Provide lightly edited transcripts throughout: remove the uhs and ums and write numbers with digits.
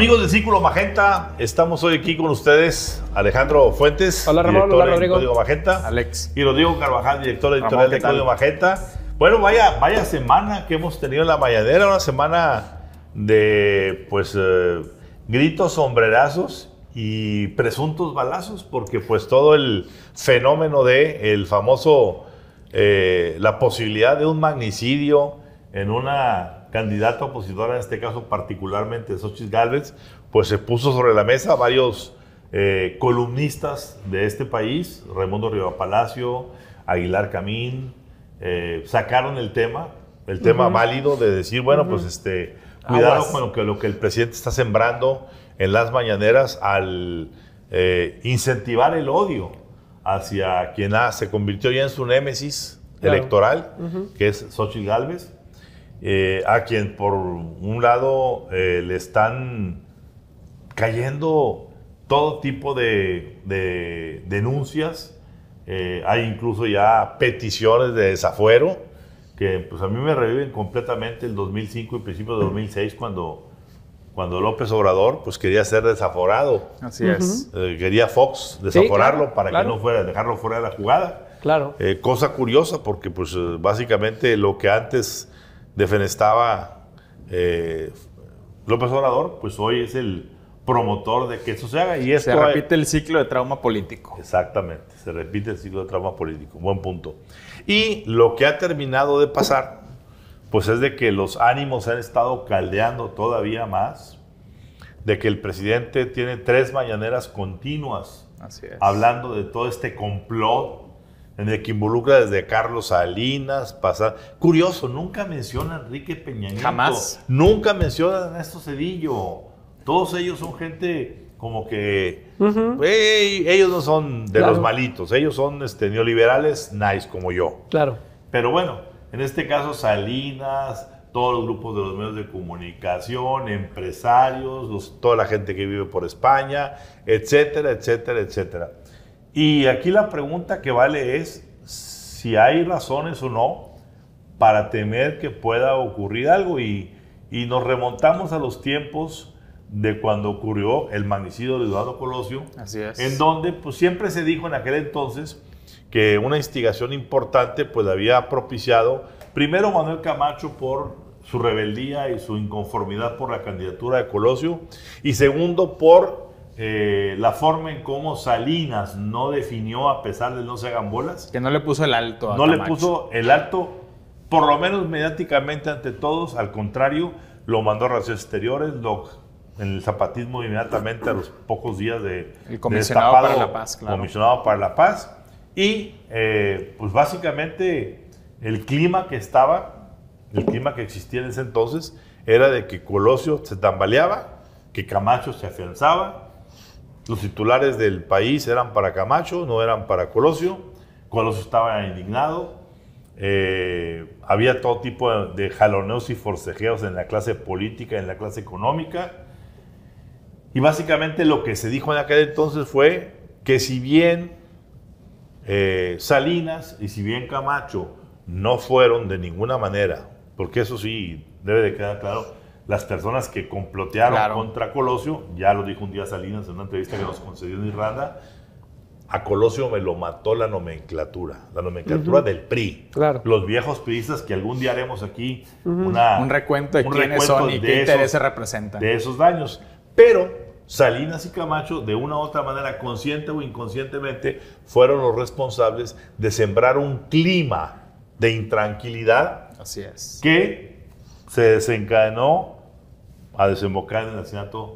Amigos de Círculo Magenta, estamos hoy aquí con ustedes, Alejandro Fuentes, hola, Ramón, director hola, de Código Magenta, Alex, y Rodrigo Carvajal, director editorial de Código Magenta. Bueno, vaya semana que hemos tenido en la mañanera, una semana de gritos, sombrerazos y presuntos balazos, porque pues todo el fenómeno de el famoso, la posibilidad de un magnicidio en una candidata opositora, en este caso particularmente Xóchitl Gálvez, pues se puso sobre la mesa. Varios columnistas de este país, Raimundo Rivapalacio, Aguilar Camín, sacaron el tema válido de decir, bueno, pues cuidado con lo que el presidente está sembrando en las mañaneras al incentivar el odio hacia quien se convirtió ya en su némesis electoral, que es Xóchitl Gálvez. A quien por un lado le están cayendo todo tipo de denuncias, hay incluso ya peticiones de desafuero que pues a mí me reviven completamente el 2005 y principios de 2006 cuando López Obrador pues quería ser desaforado. Así es. Quería Fox desaforarlo, sí, para que no fuera, dejarlo fuera de la jugada. Claro. Cosa curiosa porque pues básicamente lo que antes defenestaba López Obrador, pues hoy es el promotor de que eso se haga. Y esto se repite el ciclo de trauma político. Exactamente, se repite el ciclo de trauma político. Buen punto. Y lo que ha terminado de pasar, pues es de que los ánimos se han estado caldeando todavía más, de que el presidente tiene 3 mañaneras continuas. Así es. Hablando de todo este complot en el que involucra desde Carlos Salinas, curioso, nunca menciona a Enrique Peña Nieto. Jamás. Nunca menciona a Ernesto Zedillo. Todos ellos son gente como que... ellos no son de los malitos, ellos son neoliberales nice como yo. Claro. Pero bueno, en este caso Salinas, todos los grupos de los medios de comunicación, empresarios, toda la gente que vive por España, etcétera, etcétera, etcétera. Y aquí la pregunta que vale es si hay razones o no para temer que pueda ocurrir algo, y nos remontamos a los tiempos de cuando ocurrió el magnicidio de Eduardo Colosio. Así es. En donde pues siempre se dijo en aquel entonces que una instigación importante pues había propiciado primero Manuel Camacho por su rebeldía y su inconformidad por la candidatura de Colosio, y segundo por la forma en cómo Salinas no definió, a pesar de no se hagan bolas. Que no le puso el alto a No Camacho. le puso el alto, por lo menos mediáticamente ante todos. Al contrario, lo mandó a Relaciones Exteriores, en el zapatismo inmediatamente a los pocos días de el comisionado para la paz, claro. Comisionado para la paz. Y pues básicamente el clima que existía en ese entonces era de que Colosio se tambaleaba, que Camacho se afianzaba. Los titulares del país eran para Camacho, no eran para Colosio. Colosio estaba indignado. Había todo tipo de jaloneos y forcejeos en la clase política, en la clase económica. Y básicamente lo que se dijo en aquel entonces fue que si bien Salinas y si bien Camacho no fueron de ninguna manera, porque eso sí debe de quedar claro, las personas que complotearon contra Colosio, ya lo dijo un día Salinas en una entrevista que nos concedió en Irlanda, a Colosio me lo mató la nomenclatura del PRI. Claro. Los viejos priistas, que algún día haremos aquí un recuento de quiénes son y qué intereses representan. De esos daños. Pero Salinas y Camacho, de una u otra manera, consciente o inconscientemente, fueron los responsables de sembrar un clima de intranquilidad. Así es. Que se desencadenó a desembocar en el asesinato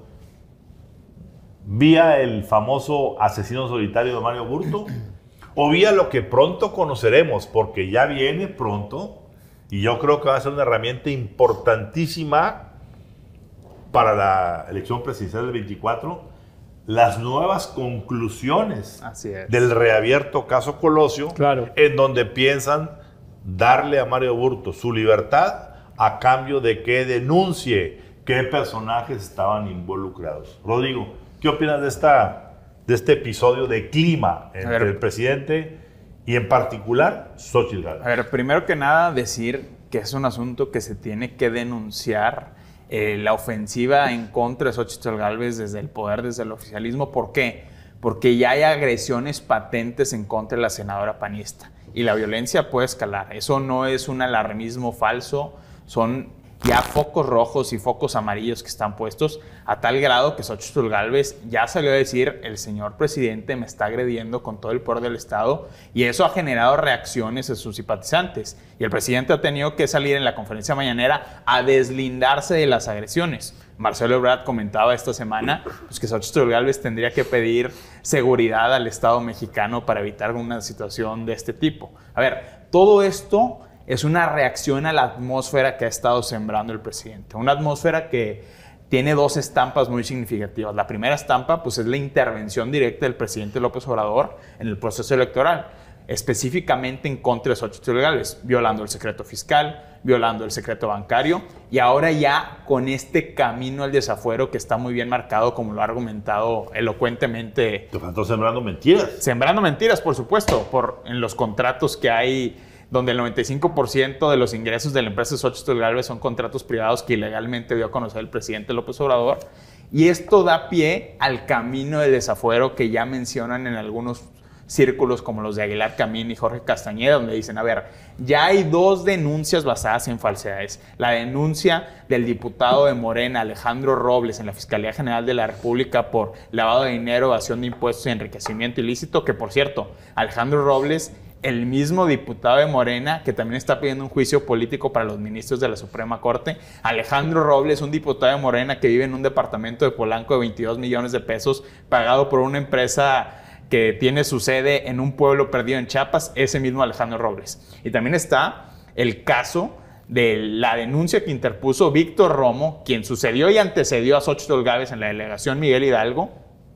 vía el famoso asesino solitario de Mario Burto, o vía lo que pronto conoceremos, porque ya viene pronto, y yo creo que va a ser una herramienta importantísima para la elección presidencial del 24, las nuevas conclusiones del reabierto caso Colosio, en donde piensan darle a Mario Burto su libertad a cambio de que denuncie qué personajes estaban involucrados. Rodrigo, ¿qué opinas de este episodio de clima entre el presidente y en particular Xóchitl Gálvez? A ver, primero que nada decir que es un asunto que se tiene que denunciar la ofensiva en contra de Xóchitl Gálvez desde el poder, desde el oficialismo. ¿Por qué? Porque ya hay agresiones patentes en contra de la senadora panista y la violencia puede escalar. Eso no es un alarmismo falso, son ya focos rojos y focos amarillos que están puestos a tal grado que Xóchitl Gálvez ya salió a decir: el señor presidente me está agrediendo con todo el poder del Estado, y eso ha generado reacciones de sus simpatizantes. Y el presidente ha tenido que salir en la conferencia mañanera a deslindarse de las agresiones. Marcelo Ebrard comentaba esta semana pues, que Xóchitl Gálvez tendría que pedir seguridad al Estado mexicano para evitar una situación de este tipo. A ver, todo esto es una reacción a la atmósfera que ha estado sembrando el presidente. Una atmósfera que tiene dos estampas muy significativas. La primera estampa pues, es la intervención directa del presidente López Obrador en el proceso electoral, específicamente en contra de Xóchitl Gálvez, violando el secreto fiscal, violando el secreto bancario, y ahora ya con este camino al desafuero que está muy bien marcado, como lo ha argumentado elocuentemente. Te faltó sembrando mentiras. Sembrando mentiras, por supuesto, en los contratos que hay, donde el 95% de los ingresos de la empresa de Xóchitl Gálvez son contratos privados que ilegalmente dio a conocer el presidente López Obrador. Y esto da pie al camino de desafuero que ya mencionan en algunos círculos como los de Aguilar Camín y Jorge Castañeda, donde dicen, a ver, ya hay dos denuncias basadas en falsedades. La denuncia del diputado de Morena, Alejandro Robles, en la Fiscalía General de la República por lavado de dinero, evasión de impuestos y enriquecimiento ilícito, que por cierto, Alejandro Robles, el mismo diputado de Morena, que también está pidiendo un juicio político para los ministros de la Suprema Corte. Alejandro Robles, un diputado de Morena que vive en un departamento de Polanco de 22 millones de pesos, pagado por una empresa que tiene su sede en un pueblo perdido en Chiapas, ese mismo Alejandro Robles. Y también está el caso de la denuncia que interpuso Víctor Romo, quien sucedió y antecedió a Xóchitl Gálvez en la delegación Miguel Hidalgo,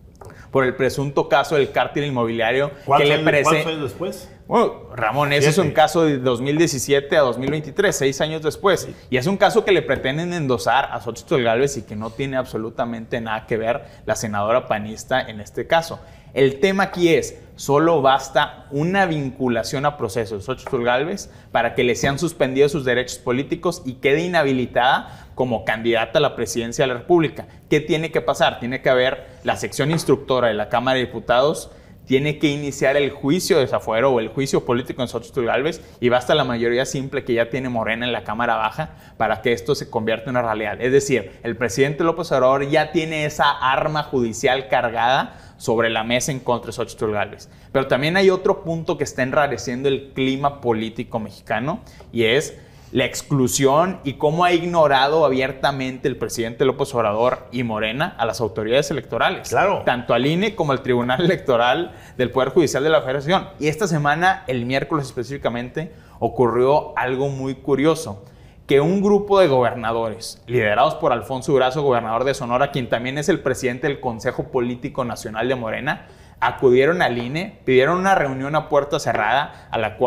por el presunto caso del cártel inmobiliario que le ¿Cuántos años después? Bueno, Ramón, ese es un caso de 2017 a 2023, 6 años después. Sí. Y es un caso que le pretenden endosar a Xóchitl Gálvez y que no tiene absolutamente nada que ver la senadora panista en este caso. El tema aquí es, solo basta una vinculación a proceso de Xóchitl Gálvez para que le sean suspendidos sus derechos políticos y quede inhabilitada como candidata a la presidencia de la República. ¿Qué tiene que pasar? Tiene que haber la sección instructora de la Cámara de Diputados, tiene que iniciar el juicio de desafuero o el juicio político en Xóchitl Gálvez, y basta la mayoría simple que ya tiene Morena en la Cámara Baja para que esto se convierta en una realidad. Es decir, el presidente López Obrador ya tiene esa arma judicial cargada sobre la mesa en contra de Xóchitl Gálvez. Pero también hay otro punto que está enrareciendo el clima político mexicano, y es la exclusión y cómo ha ignorado abiertamente el presidente López Obrador y Morena a las autoridades electorales. Claro. Tanto al INE como al Tribunal Electoral del Poder Judicial de la Federación. Y esta semana, el miércoles específicamente, ocurrió algo muy curioso. Que un grupo de gobernadores, liderados por Alfonso Durazo, gobernador de Sonora, quien también es el presidente del Consejo Político Nacional de Morena, acudieron al INE, pidieron una reunión a puerta cerrada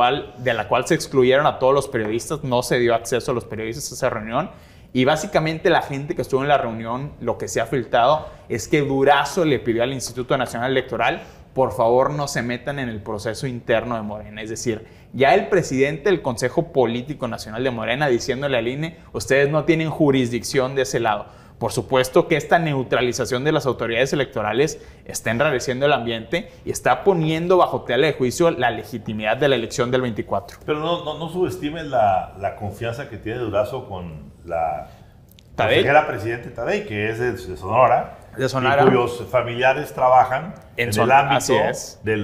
de la cual se excluyeron a todos los periodistas, no se dio acceso a los periodistas a esa reunión, y básicamente la gente que estuvo en la reunión, lo que se ha filtrado es que Durazo le pidió al Instituto Nacional Electoral, por favor no se metan en el proceso interno de Morena. Es decir, ya el presidente del Consejo Político Nacional de Morena diciéndole al INE, ustedes no tienen jurisdicción de ese lado. Por supuesto que esta neutralización de las autoridades electorales está enrareciendo el ambiente y está poniendo bajo tela de juicio la legitimidad de la elección del 24. Pero no subestimes la confianza que tiene Durazo con la consejera presidente Tadei, que es de Sonora. De Sonora. Y cuyos familiares trabajan en el ámbito de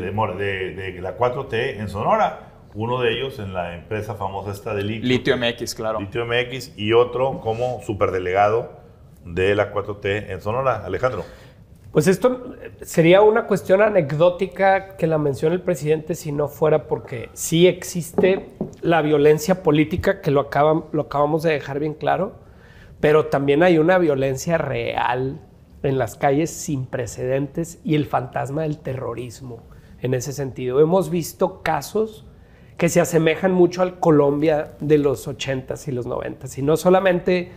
la 4T en Sonora. Uno de ellos en la empresa famosa esta de Litio MX, claro. Litio MX, y otro como superdelegado de la 4T en Sonora. Alejandro. Pues esto sería una cuestión anecdótica que la mencione el presidente si no fuera porque sí existe la violencia política, que lo acabamos de dejar bien claro, pero también hay una violencia real en las calles sin precedentes y el fantasma del terrorismo. En ese sentido, hemos visto casos que se asemejan mucho al Colombia de los 80s y los 90s, y no solamente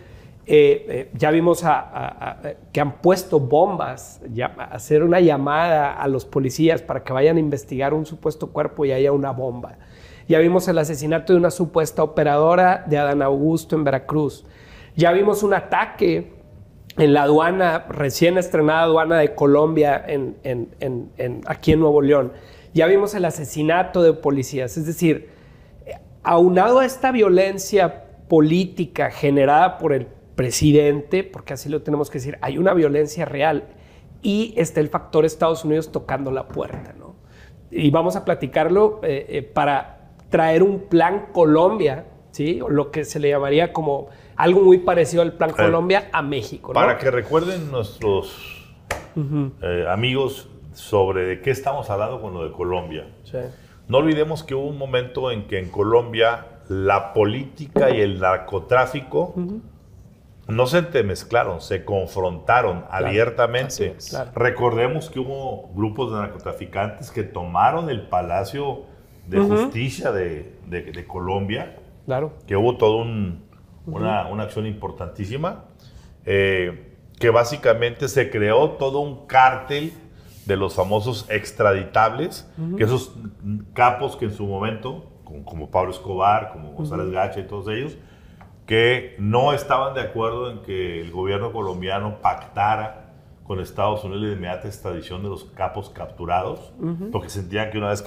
ya vimos que han puesto bombas, hacer una llamada a los policías para que vayan a investigar un supuesto cuerpo y haya una bomba. Ya vimos el asesinato de una supuesta operadora de Adán Augusto en Veracruz. Ya vimos un ataque en la aduana, recién estrenada aduana de Colombia aquí en Nuevo León. Ya vimos el asesinato de policías. Es decir, aunado a esta violencia política generada por el presidente, porque así lo tenemos que decir, hay una violencia real y está el factor Estados Unidos tocando la puerta, ¿no? Y vamos a platicarlo para traer un plan Colombia, ¿sí? O lo que se le llamaría como algo muy parecido al plan Colombia a México, ¿no? Para que recuerden nuestros amigos sobre de qué estamos hablando con lo de Colombia. Sí. No olvidemos que hubo un momento en que en Colombia la política y el narcotráfico no se entremezclaron, se confrontaron abiertamente. Claro. Recordemos que hubo grupos de narcotraficantes que tomaron el Palacio de Justicia de Colombia, Claro. que hubo toda una acción importantísima, que básicamente se creó todo un cártel de los famosos extraditables, que esos capos que en su momento, como Pablo Escobar, como González Gacha y todos ellos, que no estaban de acuerdo en que el gobierno colombiano pactara con Estados Unidos la inmediata extradición de los capos capturados, porque sentían que una vez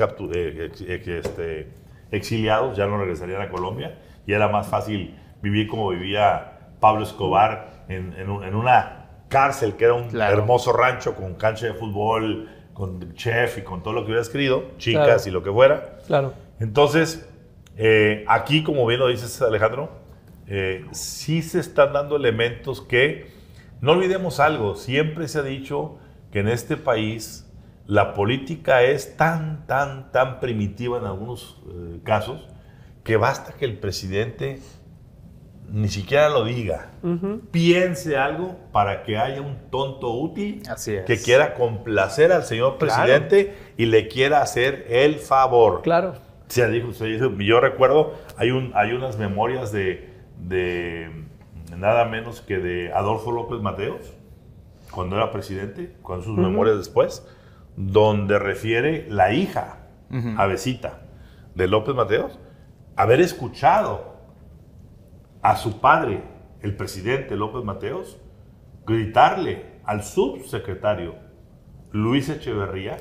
exiliados ya no regresarían a Colombia y era más fácil vivir como vivía Pablo Escobar en una cárcel que era un hermoso rancho con cancha de fútbol, con chef y con todo lo que hubieras querido, chicas y lo que fuera. Claro. Entonces, aquí, como bien lo dices, Alejandro, sí se están dando elementos que, no olvidemos algo, siempre se ha dicho que en este país la política es tan primitiva en algunos casos, que basta que el presidente ni siquiera lo diga, piense algo para que haya un tonto útil que quiera complacer al señor presidente y le quiera hacer el favor. Claro. Se dijo, yo recuerdo, hay unas memorias de nada menos que de Adolfo López Mateos, cuando era presidente, con sus memorias después, donde refiere la hija, Avesita, de López Mateos, haber escuchado a su padre, el presidente López Mateos, gritarle al subsecretario Luis Echeverría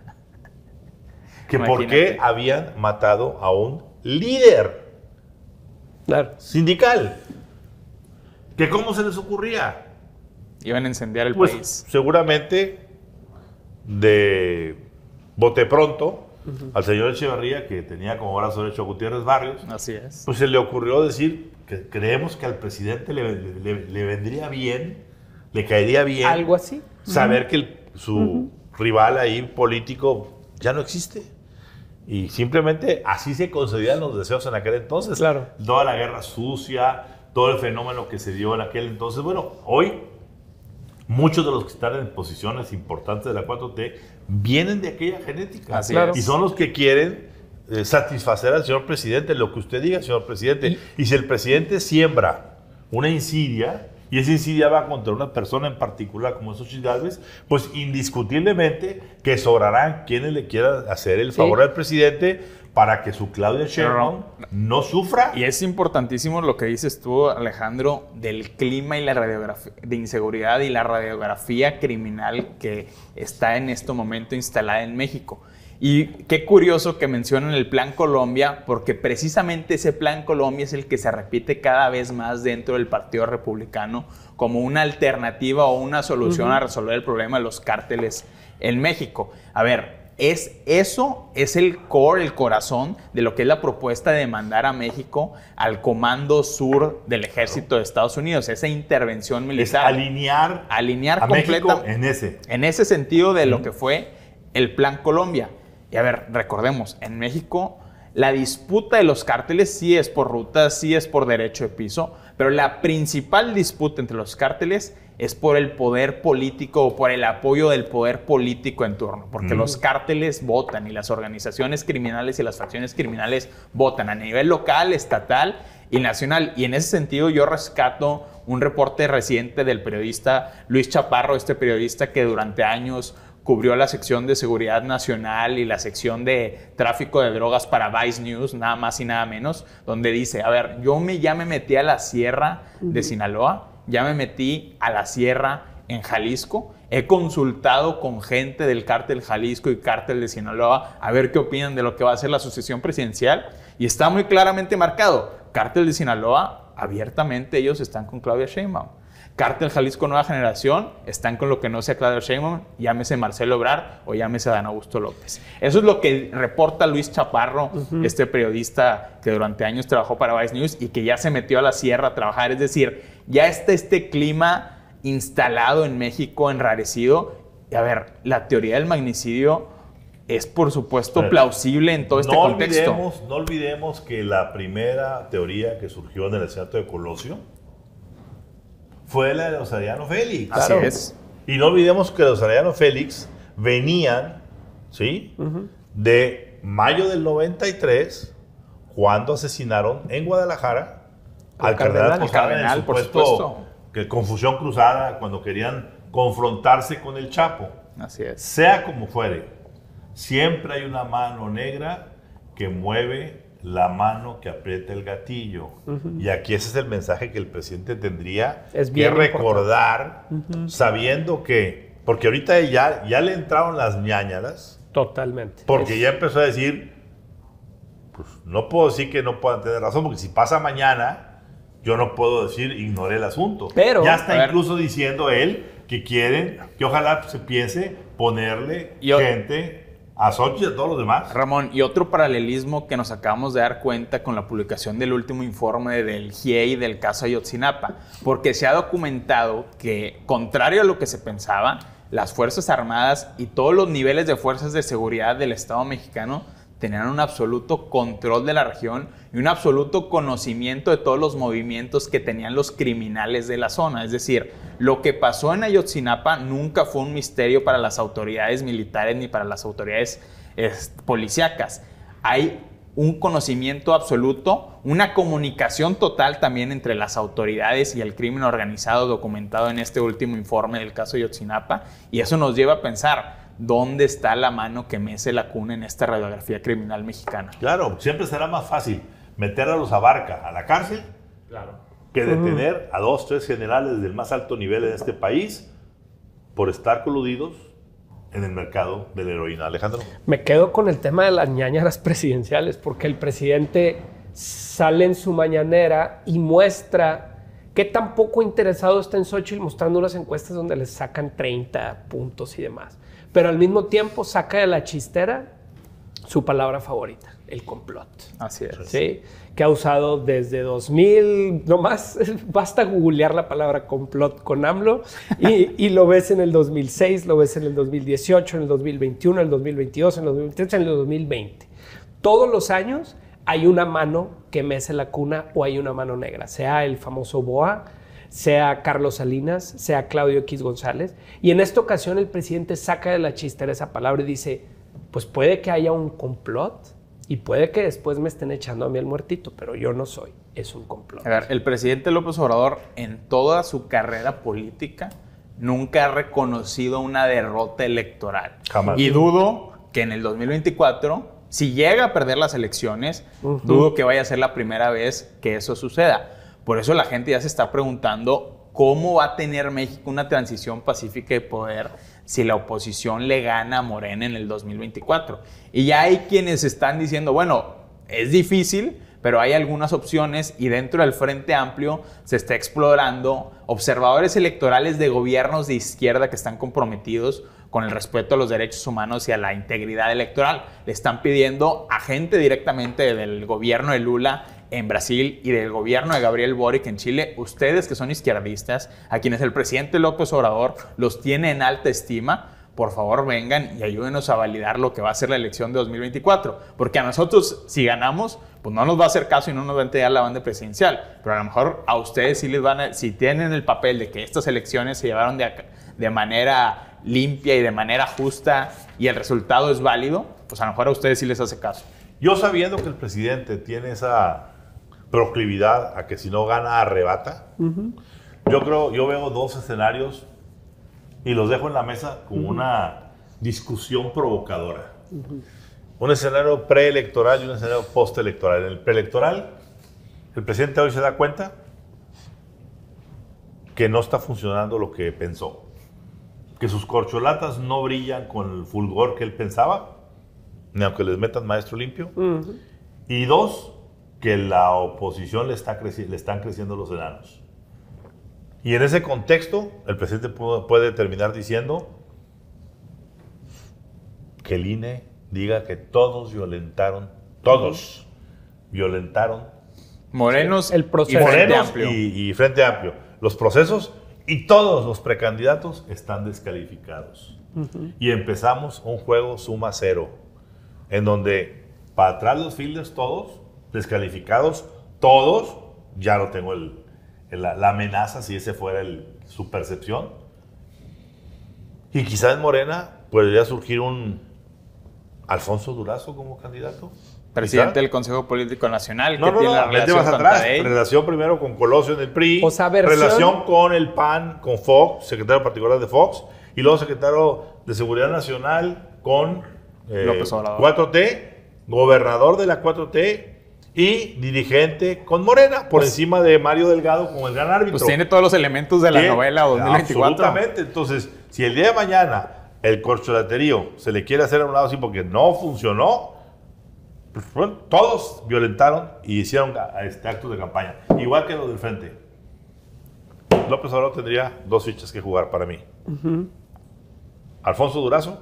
que por qué habían matado a un líder sindical. Que cómo se les ocurría. Iban a incendiar el país. Seguramente de bote pronto al señor Echeverría, que tenía como brazo derecho a Gutiérrez Barrios. Así es. Pues se le ocurrió decir que creemos que al presidente le vendría bien, le caería bien. Algo así. Saber que su rival ahí político ya no existe. Y simplemente así se concedían los deseos en aquel entonces. Claro. Toda la guerra sucia, todo el fenómeno que se dio en aquel entonces. Bueno, hoy muchos de los que están en posiciones importantes de la 4T vienen de aquella genética. Así es. Y son los que quieren satisfacer al señor presidente, lo que usted diga, señor presidente. Y si el presidente siembra una insidia, y esa insidia va contra una persona en particular como Xóchitl Gálvez, pues indiscutiblemente que sobrarán quienes le quieran hacer el favor al presidente para que su Claudia Sheinbaum no sufra. Y es importantísimo lo que dices tú, Alejandro, del clima y la radiografía de inseguridad y la radiografía criminal que está en este momento instalada en México. Y qué curioso que mencionen el Plan Colombia, porque precisamente ese Plan Colombia es el que se repite cada vez más dentro del Partido Republicano como una alternativa o una solución a resolver el problema de los cárteles en México. A ver, eso es el core, el corazón de lo que es la propuesta de mandar a México al Comando Sur del Ejército de Estados Unidos, esa intervención militar. Es alinear a México completamente en ese sentido de lo que fue el Plan Colombia. Y a ver, recordemos, en México la disputa de los cárteles sí es por rutas, sí es por derecho de piso, pero la principal disputa entre los cárteles es por el poder político o por el apoyo del poder político en turno, porque los cárteles votan y las organizaciones criminales y las facciones criminales votan a nivel local, estatal y nacional. Y en ese sentido yo rescato un reporte reciente del periodista Luis Chaparro, este periodista que durante años cubrió la sección de seguridad nacional y la sección de tráfico de drogas para Vice News, nada más y nada menos, donde dice, a ver, ya me metí a la sierra de Sinaloa, ya me metí a la sierra en Jalisco, he consultado con gente del cártel Jalisco y cártel de Sinaloa a ver qué opinan de lo que va a ser la sucesión presidencial, y está muy claramente marcado, cártel de Sinaloa, abiertamente ellos están con Claudia Sheinbaum. Cártel Jalisco Nueva Generación están con lo que no sea Claudia Sheinbaum, llámese Marcelo Ebrard o llámese Adán Augusto López. Eso es lo que reporta Luis Chaparro, este periodista que durante años trabajó para Vice News y que ya se metió a la sierra a trabajar. Es decir, ya está este clima instalado en México, enrarecido. Y a ver, la teoría del magnicidio es, por supuesto, plausible en todo este contexto. No olvidemos que la primera teoría que surgió en el asesinato de Colosio fue la de los Arellano Félix. Así es. Y no olvidemos que los Arellano Félix venían, ¿sí? De mayo del 93, cuando asesinaron en Guadalajara al cardenal, por supuesto. Que confusión cruzada cuando querían confrontarse con el Chapo. Así es. Sea como fuere, siempre hay una mano negra que mueve la mano que aprieta el gatillo. Y aquí ese es el mensaje que el presidente tendría que recordar, sabiendo que, porque ahorita ya le entraron las ñáñaras. Totalmente. Porque ya empezó a decir, pues no puedo decir que no puedan tener razón, porque si pasa mañana, yo no puedo decir ignoré el asunto. Pero ya está incluso diciendo él que quieren, que ojalá se piense ponerle gente a Xochitl y a todos los demás. Ramón, y otro paralelismo que nos acabamos de dar cuenta con la publicación del último informe del GIEI del caso Ayotzinapa, porque se ha documentado que, contrario a lo que se pensaba, las Fuerzas Armadas y todos los niveles de fuerzas de seguridad del Estado mexicano tenían un absoluto control de la región y un absoluto conocimiento de todos los movimientos que tenían los criminales de la zona. Es decir, lo que pasó en Ayotzinapa nunca fue un misterio para las autoridades militares ni para las autoridades policíacas. Hay un conocimiento absoluto, una comunicación total también entre las autoridades y el crimen organizado documentado en este último informe del caso Ayotzinapa, y eso nos lleva a pensar, ¿dónde está la mano que mece la cuna en esta radiografía criminal mexicana? Claro, siempre será más fácil meter a los Abarca a la cárcel que detener a 2, 3 generales del más alto nivel en este país por estar coludidos en el mercado de la heroína. Alejandro. Me quedo con el tema de las ñáñaras presidenciales, porque el presidente sale en su mañanera y muestra qué tan poco interesado está en Xochitl, mostrando unas encuestas donde les sacan 30 puntos y demás. Pero al mismo tiempo saca de la chistera su palabra favorita, el complot. Así es. ¿Sí? Que ha usado desde 2000, nomás basta googlear la palabra complot con AMLO y lo ves en el 2006, lo ves en el 2018, en el 2021, en el 2022, en el 2023, en el 2020. Todos los años hay una mano que mece la cuna o hay una mano negra, sea el famoso BOA, sea Carlos Salinas, sea Claudio X González. Y en esta ocasión el presidente saca de la chistera esa palabra y dice, pues puede que haya un complot y puede que después me estén echando a mí el muertito, pero yo no soy, es un complot. A ver, el presidente López Obrador en toda su carrera política nunca ha reconocido una derrota electoral. Jamás. Y dudo que en el 2024, si llega a perder las elecciones, dudo que vaya a ser la primera vez que eso suceda. Por eso la gente ya se está preguntando cómo va a tener México una transición pacífica de poder si la oposición le gana a Morena en el 2024. Y ya hay quienes están diciendo, bueno, es difícil, pero hay algunas opciones y dentro del Frente Amplio se está explorando observadores electorales de gobiernos de izquierda que están comprometidos con el respeto a los derechos humanos y a la integridad electoral. Le están pidiendo a gente directamente del gobierno de Lula en Brasil y del gobierno de Gabriel Boric en Chile, ustedes que son izquierdistas, a quienes el presidente López Obrador los tiene en alta estima, por favor vengan y ayúdenos a validar lo que va a ser la elección de 2024. Porque a nosotros, si ganamos, pues no nos va a hacer caso y no nos va a entregar la banda presidencial. Pero a lo mejor a ustedes sí les van a, si tienen el papel de que estas elecciones se llevaron de manera limpia y de manera justa y el resultado es válido, pues a lo mejor a ustedes sí les hace caso. Yo sabiendo que el presidente tiene esa proclividad a que si no gana arrebata, yo veo dos escenarios y los dejo en la mesa como una discusión provocadora. Un escenario preelectoral y un escenario postelectoral. En el preelectoral, el presidente hoy se da cuenta que no está funcionando lo que pensó, que sus corcholatas no brillan con el fulgor que él pensaba, ni aunque les metan maestro limpio. Y dos, que la oposición le están creciendo los enanos. Y en ese contexto, el presidente puede terminar diciendo que el INE diga que todos violentaron Morenos el proceso. y Frente Amplio. Los procesos y todos los precandidatos están descalificados. Y empezamos un juego suma cero, en donde para atrás los fielders todos, descalificados, todos, ya no tengo la amenaza si ese fuera su percepción. Y quizás en Morena podría surgir un Alfonso Durazo como candidato. Presidente del Consejo Político Nacional, No, tiene la relación más con atrás. Tadei. Relación primero con Colosio en el PRI. O sea, relación con el PAN, con Fox, secretario particular de Fox. Y luego secretario de Seguridad Nacional con López Obrador. 4T, gobernador de la 4T y dirigente con Morena, por encima de Mario Delgado como el gran árbitro. Pues tiene todos los elementos de la novela 2024. Absolutamente. Entonces, si el día de mañana el corcholaterío se le quiere hacer a un lado así porque no funcionó, pues, bueno, todos violentaron y hicieron actos de campaña. Igual que los del frente. López Obrador tendría dos fichas que jugar para mí. Alfonso Durazo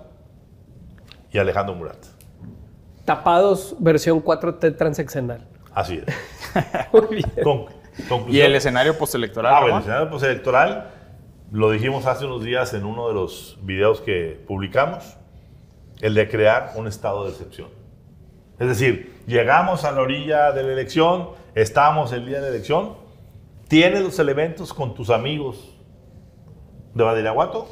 y Alejandro Murat. Tapados, versión 4T transaccional. Así es. Muy bien. Conclusión. ¿Y el escenario postelectoral? Bueno, el escenario postelectoral lo dijimos hace unos días en uno de los videos que publicamos, el de crear un estado de excepción. Es decir, llegamos a la orilla de la elección, estamos el día de la elección, tienes los elementos con tus amigos de Badiraguato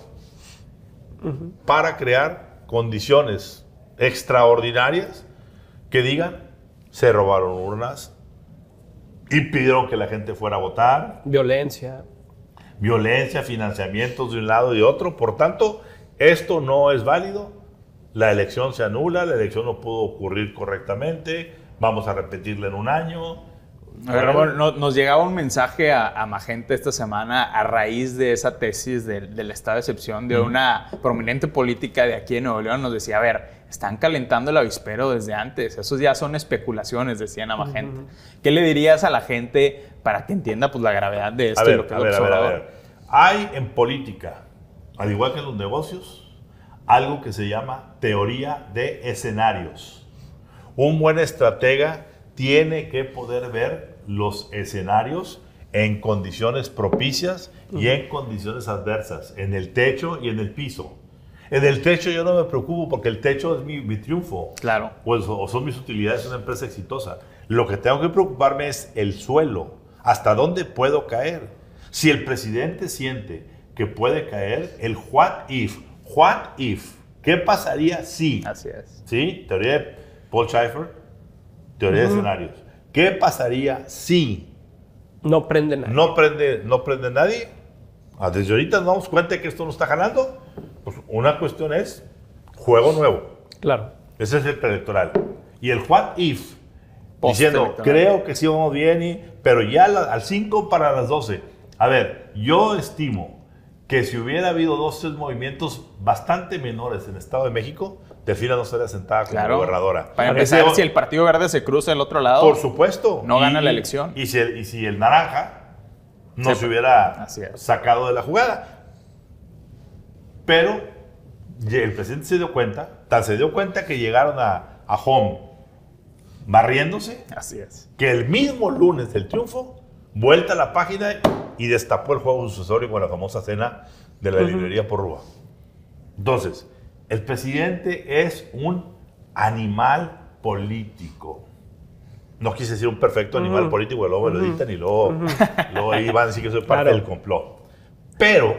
para crear condiciones extraordinarias que digan, se robaron urnas y pidieron que la gente fuera a votar. Violencia, financiamientos de un lado y de otro. Por tanto, esto no es válido. La elección se anula, la elección no pudo ocurrir correctamente. Vamos a repetirla en un año. A ver, Ramón, nos llegaba un mensaje a Magenta esta semana a raíz de esa tesis del estado de excepción de una prominente política de aquí en Nuevo León. Nos decía, a ver, están calentando el avispero desde antes. Esos ya son especulaciones, decían a Magenta. ¿Qué le dirías a la gente para que entienda pues, la gravedad de esto? A ver. Hay en política, al igual que en los negocios, algo que se llama teoría de escenarios. Un buen estratega tiene que poder ver los escenarios en condiciones propicias y en condiciones adversas, en el techo y en el piso. En el techo yo no me preocupo porque el techo es mi triunfo. Claro. O son mis utilidades en una empresa exitosa. Lo que tengo que preocuparme es el suelo. ¿Hasta dónde puedo caer? Si el presidente siente que puede caer, el what if. What if. ¿Qué pasaría si? Así es. ¿Sí? Teoría de Paul Schaeffer, teoría de escenarios. ¿Qué pasaría si? no prende nada. No prende nadie. Desde ahorita nos damos cuenta de que esto no está jalando. Pues una cuestión es juego nuevo. Claro. Ese es el preelectoral. Y el what if, diciendo, creo que sí vamos bien, pero ya al 5 para las 12. A ver, yo estimo que si hubiera habido 2 o 3 movimientos bastante menores en el Estado de México, Delfina no estaría sentada como gobernadora. Para empezar, si el Partido Verde se cruza al otro lado, por supuesto, no gana la elección. Y si el naranja no se hubiera sacado de la jugada. Pero el presidente se dio cuenta que llegaron a home barriéndose. Así es. Que el mismo lunes del triunfo, vuelta a la página y destapó el juego sucesorio con la famosa cena de la librería Porrúa. Entonces, el presidente es un animal político. No quise decir un perfecto animal político, luego me lo editan y luego ahí van a decir que soy parte del complot. Pero,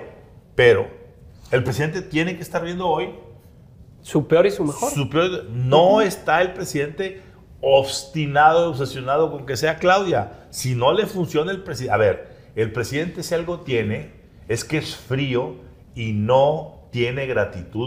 el presidente tiene que estar viendo hoy su peor y su mejor. No está el presidente obstinado, obsesionado con que sea Claudia. Si no le funciona el presidente... A ver, el presidente si algo tiene es que es frío y no tiene gratitud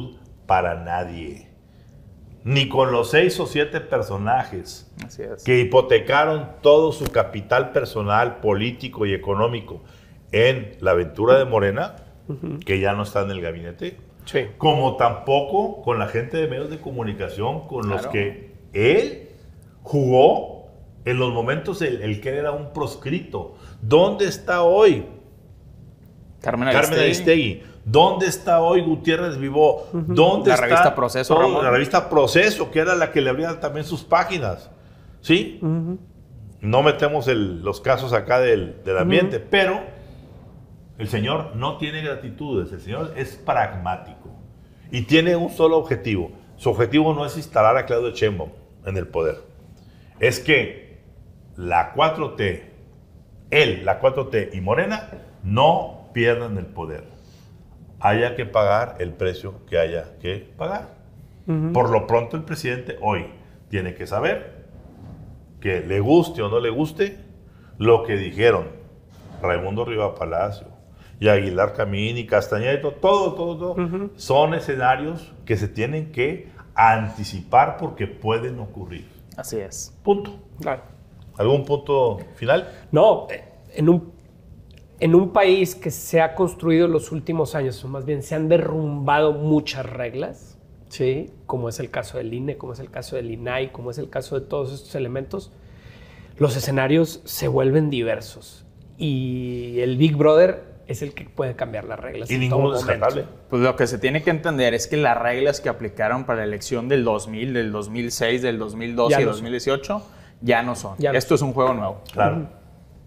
para nadie. Ni con los 6 o 7 personajes que hipotecaron todo su capital personal, político y económico en la aventura de Morena, que ya no está en el gabinete, como tampoco con la gente de medios de comunicación con los que él jugó en los momentos el que era un proscrito. ¿Dónde está hoy Carmen Aristegui? ¿Dónde está hoy Gutiérrez Vivó? ¿Dónde está revista Proceso, Ramón? La revista Proceso, que era la que le abría también sus páginas? ¿Sí? No metemos los casos acá del ambiente, pero el señor no tiene gratitudes, el señor es pragmático y tiene un solo objetivo. Su objetivo no es instalar a Claudia Sheinbaum en el poder. Es que la 4T, la 4T y Morena no pierdan el poder. Haya que pagar el precio que haya que pagar. Por lo pronto el presidente hoy tiene que saber que le guste o no le guste lo que dijeron Raimundo Riva Palacio y Aguilar Camín y Castañeda y todo. Son escenarios que se tienen que anticipar porque pueden ocurrir. Así es. Punto. Claro. ¿Algún punto final? No, en un país que se ha construido en los últimos años, o más bien se han derrumbado muchas reglas, ¿sí? Como es el caso del INE, como es el caso del INAI, como es el caso de todos estos elementos, los escenarios se vuelven diversos. Y el Big Brother es el que puede cambiar las reglas. Y ninguno es descartable. Pues lo que se tiene que entender es que las reglas que aplicaron para la elección del 2000, del 2006, del 2012 y 2018 ya no son. Esto es un juego nuevo. Claro.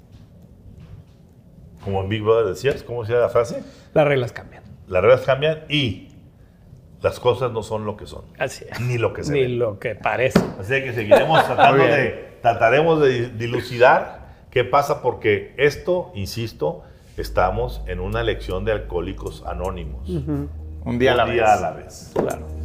Como en Big Brother decías, ¿cómo decía la frase? Las reglas cambian. Las reglas cambian y las cosas no son lo que son. Así es. Ni lo que se Ni ven. lo que parece. Así que seguiremos trataremos de dilucidar qué pasa porque esto, insisto, estamos en una elección de alcohólicos anónimos. Un día a la vez. Claro.